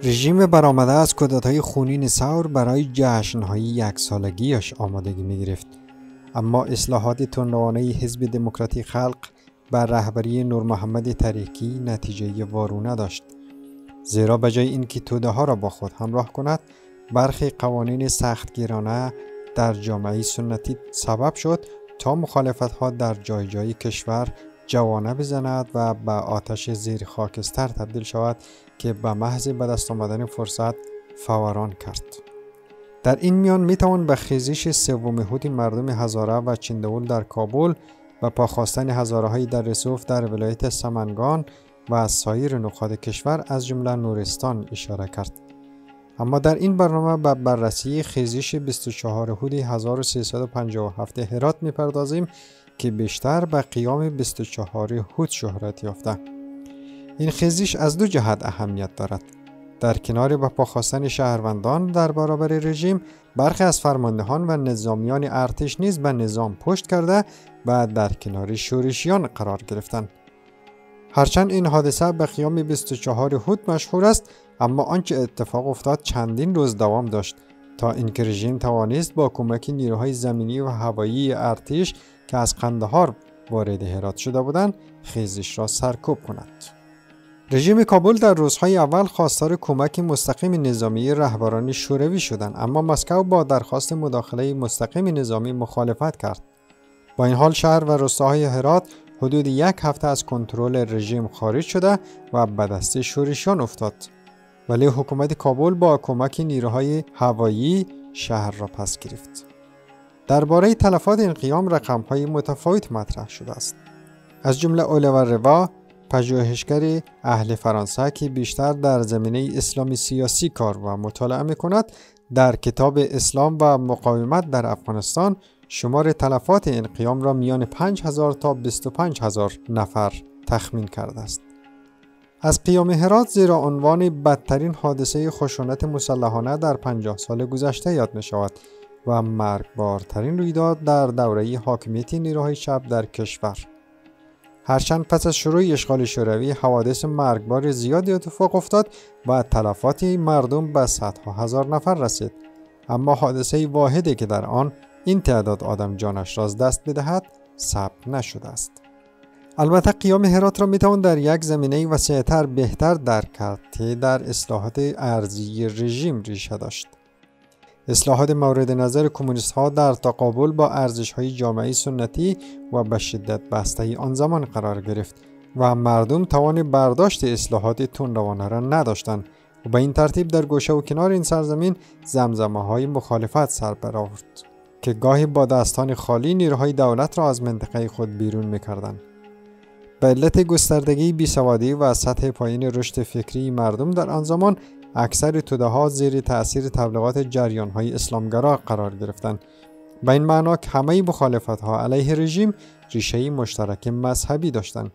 رژیم برآمده از کودتای خونین ثور برای جشن‌های یک سالگیش آمادگی می‌گرفت. اما اصلاحات تندروانه حزب دموکراتیک خلق بر رهبری نور محمد تاریکی نتیجه وارونه داشت. زیرا به جای اینکه توده‌ها را با خود همراه کند، برخی قوانین سختگیرانه در جامعه سنتی سبب شد تا مخالفت‌ها در جای جای کشور جوانه بزند و به آتش زیر خاکستر تبدیل شود که به محض به دست آمدن فرصت فوران کرد. در این میان میتوان به خیزش سوم هوت مردم هزاره و چندول در کابل و پاخواستن هزاره‌های در رسوف در ولایت سمنگان و از سایر نقاط کشور از جمله نورستان اشاره کرد. اما در این برنامه به بررسی خیزش 24 هوت 1357 هرات میپردازیم که بیشتر به قیام 24 هوت شهرت یافته. این خیزش از دو جهت اهمیت دارد. در کنار به پاخواستن شهروندان در برابر رژیم، برخی از فرماندهان و نظامیان ارتش نیز به نظام پشت کرده و در کنار شورشیان قرار گرفتند. هرچند این حادثه به قیام 24 هوت مشهور است، اما آنچه اتفاق افتاد چندین روز دوام داشت تا اینکه رژیم توانست با کمک نیروهای زمینی و هوایی ارتش که از قندهار وارد هرات شده بودند خیزش را سرکوب کند. رژیم کابل در روزهای اول خواستار کمک مستقیم نظامی رهبران شوروی شدند، اما مسکو با درخواست مداخله مستقیم نظامی مخالفت کرد. با این حال شهر و روستاهای هرات حدود یک هفته از کنترل رژیم خارج شده و به دست شورشیان افتاد، ولی حکومت کابل با کمک نیروهای هوایی شهر را پس گرفت. درباره تلفات این قیام رقم‌های متفاوت مطرح شده است. از جمله الیور روا، پژوهشگر اهل فرانسه که بیشتر در زمینه اسلامی سیاسی کار و مطالعه می‌کند، در کتاب اسلام و مقاومت در افغانستان شمار تلفات این قیام را میان 5000 تا 25000 نفر تخمین کرده است. از قیام هرات زیر عنوان بدترین حادثه خشونت مسلحانه در 50 سال گذشته یاد می شود و مرگبارترین رویداد در دوره حاکمیت نیروهای چپ در کشور. هرچند پس از شروع اشغال شوروی حوادث مرگبار زیادی اتفاق افتاد و تلفات مردم به صدها هزار نفر رسید، اما حادثه واحدی که در آن این تعداد آدم جانش را از دست بدهد ثبت نشده است. البته قیام هرات را میتوان در یک زمینه وسیع‌تر بهتر درک کرد که در اصلاحات ارضی رژیم ریشه داشت. اصلاحات مورد نظر کمونیست ها در تقابل با ارزش های جامعه سنتی و به شدت بسته آن زمان قرار گرفت و مردم توان برداشت اصلاحات تندروانه را نداشتند و به این ترتیب در گوشه و کنار این سرزمین زمزمه های مخالفت سر برآورد که گاهی با دستان خالی نیروهای دولت را از منطقه خود بیرون می‌کردند. به علت گستردگی بیسوادی و سطح پایین رشد فکری مردم در آن زمان، اکثر توده‌ها زیر تأثیر تبلیغات جریان‌های اسلامگرا قرار گرفتند. به این معنا که همه مخالفت‌ها علیه رژیم ریشه مشترک مذهبی داشتند.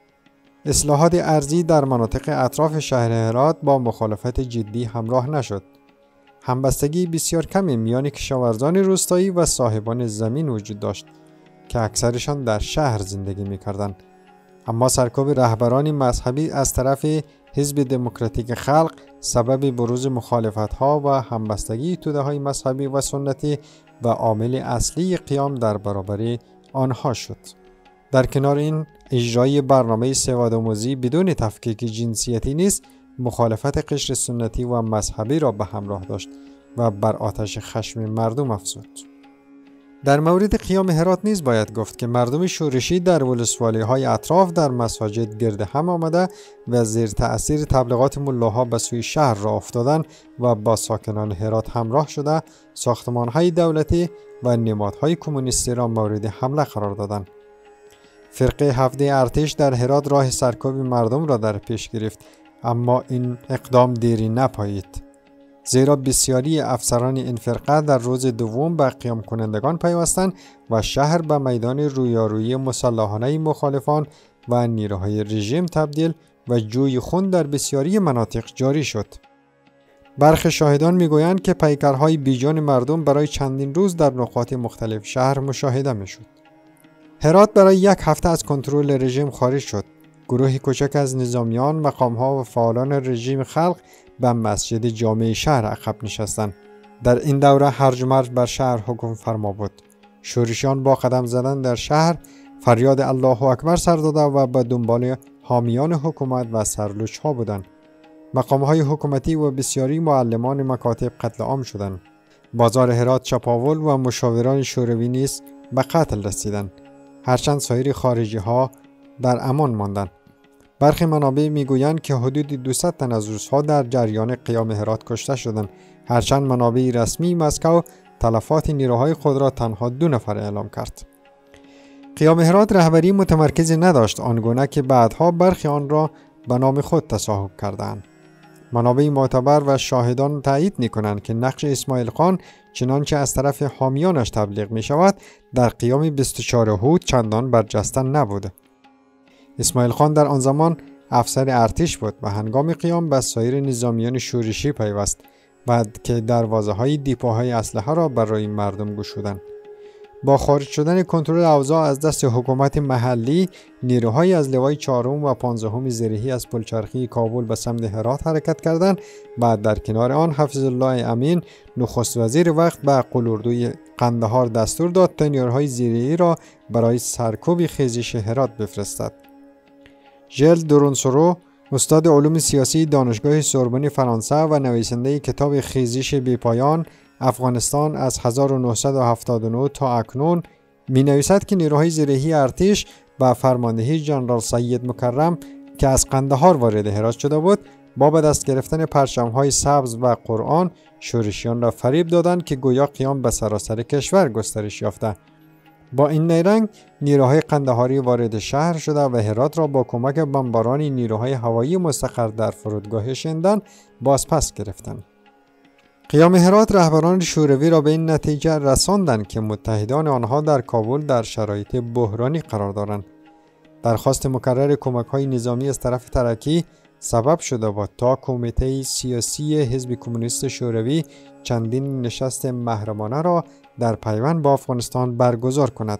اصلاحات ارضی در مناطق اطراف شهر هرات با مخالفت جدی همراه نشد. همبستگی بسیار کمی میان کشاورزان روستایی و صاحبان زمین وجود داشت که اکثرشان در شهر زندگی می‌کردند. اما سرکوب رهبران مذهبی از طرف حزب دموکراتیک خلق سبب بروز مخالفت‌ها و همبستگی توده‌های مذهبی و سنتی و عامل اصلی قیام در برابر آنها شد. در کنار این، اجرای برنامه سوادآموزی بدون تفکیک جنسیتی نیز مخالفت قشر سنتی و مذهبی را به همراه داشت و بر آتش خشم مردم افزود. در مورد قیام هرات نیز باید گفت که مردم شورشی در ولسوالی‌های اطراف در مساجد گرد هم آمده و زیر تأثیر تبلیغات ملاها به سوی شهر راه افتادند و با ساکنان هرات همراه شده ساختمان‌های دولتی و نمادهای کمونیستی را مورد حمله قرار دادند. فرقه 7 ارتش در هرات راه سرکوب مردم را در پیش گرفت، اما این اقدام دیری نپایید، زیرا بسیاری افسران این فرقه در روز دوم به قیام کنندگان پیوستند و شهر به میدان رویارویی مسلحانه مخالفان و نیروهای رژیم تبدیل و جوی خون در بسیاری مناطق جاری شد. برخی شاهدان میگویند که پیکرهای بیجان مردم برای چندین روز در نقاط مختلف شهر مشاهده میشد. هرات برای یک هفته از کنترل رژیم خارج شد. گروهی کوچک از نظامیان، مقام‌ها و فعالان رژیم خلق به مسجد جامع شهر عقب نشستند. در این دوره هرج و مرج بر شهر حکم فرما بود. شورشیان با قدم زدن در شهر فریاد الله اکبر سر داده و به دنبال حامیان حکومت و سرلوچ‌ها بودند. مقام‌های حکومتی و بسیاری معلمان مکاتب قتل عام شدند. بازار هرات چپاول و مشاوران شوروی نیز به قتل رسیدند. هرچند سایر خارجی‌ها در امان ماندند. برخی منابع میگویند که حدود 200 تن از روس‌ها در جریان قیام هرات کشته شدند. هرچند منابع رسمی مسکو تلفات نیروهای خود را تنها 2 نفر اعلام کرد. قیام هرات رهبری متمرکزی نداشت، آنگونه که بعدها برخی آن را به نام خود تصاحب کردند. منابع معتبر و شاهدان تایید می‌کنند که نقش اسماعیل خان چنانچه از طرف حامیانش تبلیغ می‌شود در قیام 24 هوت چندان برجسته نبود. اسماعیل خان در آن زمان افسر ارتش بود و هنگام قیام به سایر نظامیان شورشی پیوست بعد که دروازه‌های دیپوهای اسلحه را برای مردم گشودند. با خارج شدن کنترل اوضاع از دست حکومت محلی، نیروهای از لوای 4 و 15 زرهی از پلچرخی کابل به سمت هرات حرکت کردند. بعد در کنار آن حفظ الله امین نخست وزیر وقت به قلاردوی قندهار دستور داد تا نیروهای زرهی را برای سرکوب خیزش هرات بفرستد. ژل دورونسورو، استاد علوم سیاسی دانشگاه سوربن فرانسه و نویسنده کتاب خیزش بی‌پایان افغانستان از 1979 تا اکنون می نویسد که نیروهای زرهی ارتش با فرماندهی جنرال سید مکرم که از قندهار وارد هرات شده بود، با به دست گرفتن پرچم‌های سبز و قرآن شورشیان را فریب دادند که گویا قیام به سراسر کشور گسترش یافته. با این نیرنگ نیروهای قندهاری وارد شهر شده و هرات را با کمک بمباران نیروهای هوایی مستقر در فرودگاه شندن بازپس گرفتند. قیام هرات رهبران شوروی را به این نتیجه رساندند که متحدان آنها در کابل در شرایط بحرانی قرار دارند. درخواست مکرر کمک‌های نظامی از طرف ترکی سبب شده بود تا کمیته سیاسی حزب کمونیست شوروی چندین نشست محرمانه را در پیوند با افغانستان برگزار کند.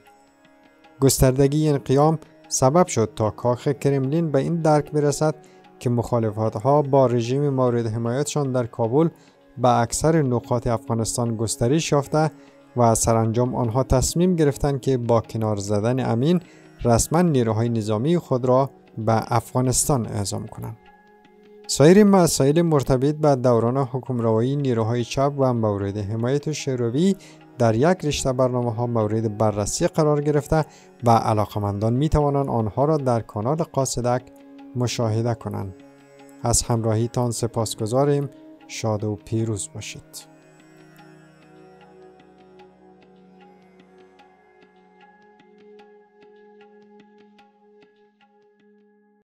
گستردگی این قیام سبب شد تا کاخ کرملین به این درک برسد که مخالفت‌ها با رژیم مورد حمایتشان در کابل به اکثر نقاط افغانستان گسترش یافته و سرانجام آنها تصمیم گرفتند که با کنار زدن امین رسما نیروهای نظامی خود را به افغانستان اعزام کنند. سایر مسائل مرتبط به دوران حکمروایی نیروهای چپ و مورد حمایت شوروی در یک رشته برنامه‌ها مورد بررسی قرار گرفته و علاقمندان می توانند آنها را در کانال قاصدک مشاهده کنند. از همراهیتان سپاسگزاریم. شاد و پیروز باشید.